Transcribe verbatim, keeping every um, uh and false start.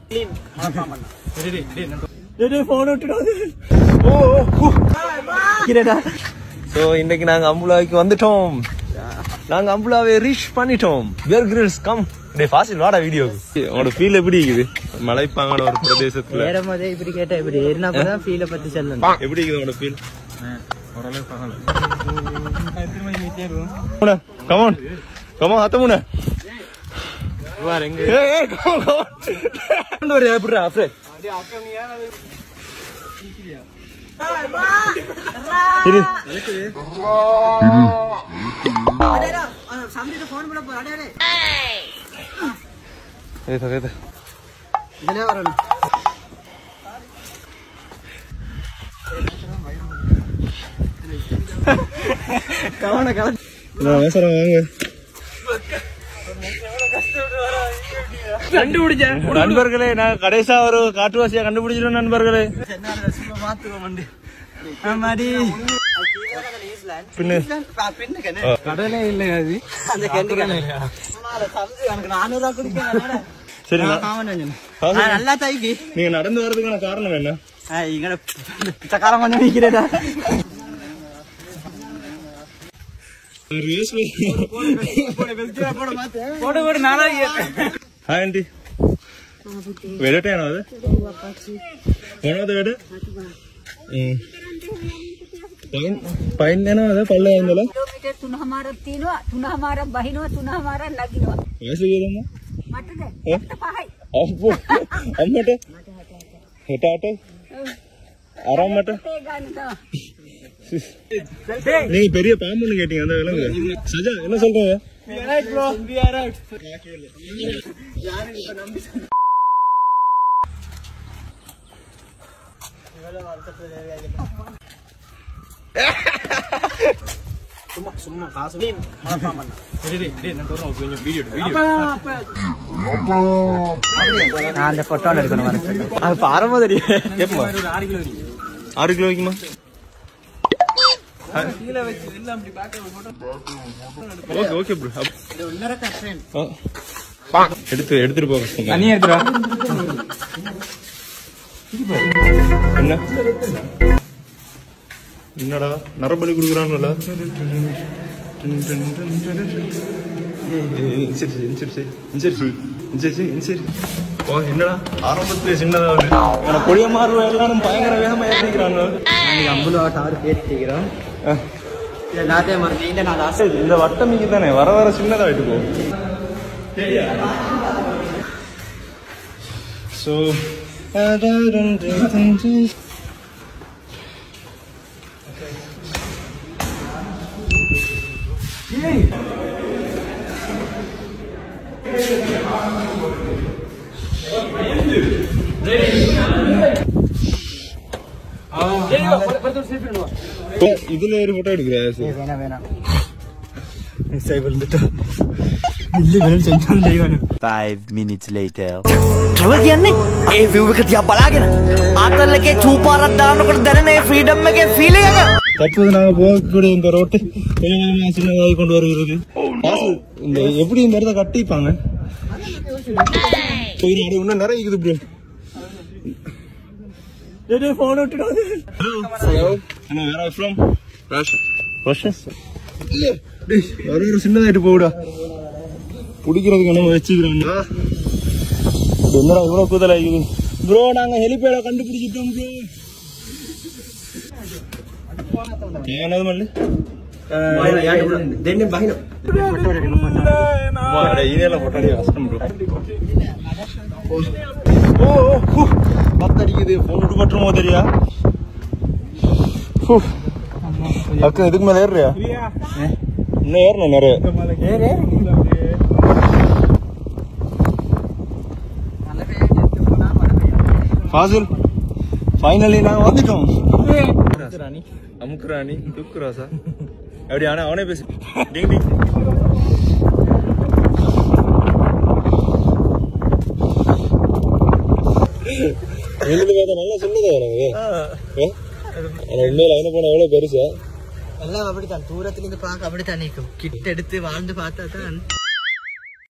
So இன்னைக்கு நாங்க அம்புலாவுக்கு வந்துட்டோம். நாங்க அம்புலாவை ரீச் பண்ணிட்டோம். Bear Grylls come. டேய் ஃபாசில் வாடா வீடியோக்கு. உங்களோட ஃபீல் எப்படி இருக்குது? மலைப்பாங்கான ஒரு பிரதேசத்துல. ஏறமோதே இப்படி கேட்டா இப்படி ஏறினா கூட ஃபீல பத்தி சொல்லணும். எப்படி இருக்குது உங்களோட ஃபீல்? ஓரளவு பரவாயில்ல. Come on. கம் ஆன் அத்தமுன. வார் எங்க? ஏய் ஏய் கம் ஆன். கொண்டு வர எப்படிடா ஃப்ரெண்ட்? அப்படியே அக்கா நீ யாரா சீக்கிரியா? ஏய் வா. இரு. அடடா சாமிட்ட ஃபோன் பண்ண போறா அடடே. ஏய் தகே தே. இதலே வரணும். கவன கவன. நான் பேசுறேன் வாங்க. கண்டுபிடிச்ச நண்பர்களே, நான் கடைசியா ஒரு காட்டுவாசியா கண்டுபிடிச்சிட்டோம் நண்பர்களே. கடலே இல்ல அது சரி நல்லா தைக்கு நீங்க நடந்து வர்றதுக்கான காரணம் என்ன? பிச்சைக்காரன் கொஞ்சம் நிக்கிறேடா. హాయ్ ఆంటీ వేడటేనా అది ఏనది వేడ పైన పైన అదే పల్లె అయిందలా కిలోమీటర్ तुन हमारा तीनो तुन हमारा बहिनो तुन हमारा लगिनो ऐसे गेदम्मा मटदे मट पाहै अप्पो अम्मटे हेटा हटे आराम मट நீங்க பெரிய பாம்புன்னு கேட்டீங்க அந்த விலங்கு சஜா என்ன சொல்றீங்க? சும்மா சும்மா காசு நான் அந்த போட்டோ எடுக்கணும் அது பாரமா தெரியும். ஆறு கிலோ வைக்குமா? எடுத்து எடுத்துட்டு போக என்ன என்னடா நரபலி கொடுக்குறான்ல. என்னடா ஆரம்பத்துல சின்னதா கொடிய மாறு எல்லாரும் பயங்கர வேகமா ஏற்றிக்கிறாங்க. அம்புலா டாரு பேசிக்கிறோம். இந்த வட்டம் இங்க தானே வர வர சின்னதாயிட்டு போ. So இதுல ஒரு போட்டோ எடுக்கிறேன். Five minutes later. Travel කියන්නේ ඒ view එක තියා බලාගෙන ආතල් එකේ චූපාරක් දානකොට දැනෙන ඒ freedom එකේ feeling එක. தற்போது நாங்க போகக்கூடிய இந்த ரோட்டு கொஞ்சம் சின்னதாகி கொண்டு வருகிறது. இந்த எப்படி இந்த இடத்த கட்டிப்பாங்க இன்னும் நிறைய இருக்குது ப்ரோ. phone விட்டுடாது. Hello. Hello, where are you from? Russia. Russia? இல்ல டேய் வர ஒரு சின்னதாயிட்டு போடா. புடிக்கிறதுக்கு நம்ம வெச்சிக்கறாங்க. என்னடா இவ்வளவு கூதலா இருக்குது? ப்ரோ நாங்க ஹெலிபேட கண்டுபிடிச்சிட்டோம் ப்ரோ. ಏನದು ಮಲ್ಲಿ ದೆನ್ನೆ ಬಾಹಿನ ಫೋಟೋ ರೆಡಿ ಮಾಡ್ತಾ ಮಾಡೆ ಇದೆಲ್ಲ ಫೋಟೋ ರೆಡಿ ಕಷ್ಟಂ ಬ್ರೋ. ಓ ಓ பத்தடிக்குது ஃபோன் விட்டு மட்டும் மோதறியா? அக்கா இதுக்கு மேல ஏறுறியா? இன்னும் ஏறணும் நிறைய. ஏறு ஃபாசில் ஃபைனலி நாங்க வந்துட்டோம். ராணி அமுக்குராணி துக்குராசா அப்படி ஆனா அவனே பேசி டிங் டிங் நல்லா சொன்னதா எனக்கு உண்மையில அவனை போன எவ்வளவு பெருசா எல்லாம் அப்படித்தான் தூரத்துல இருந்து பார்க்க அப்படித்தான் நிற்கும். கிட்ட எடுத்து வாழ்ந்து பார்த்தா தான்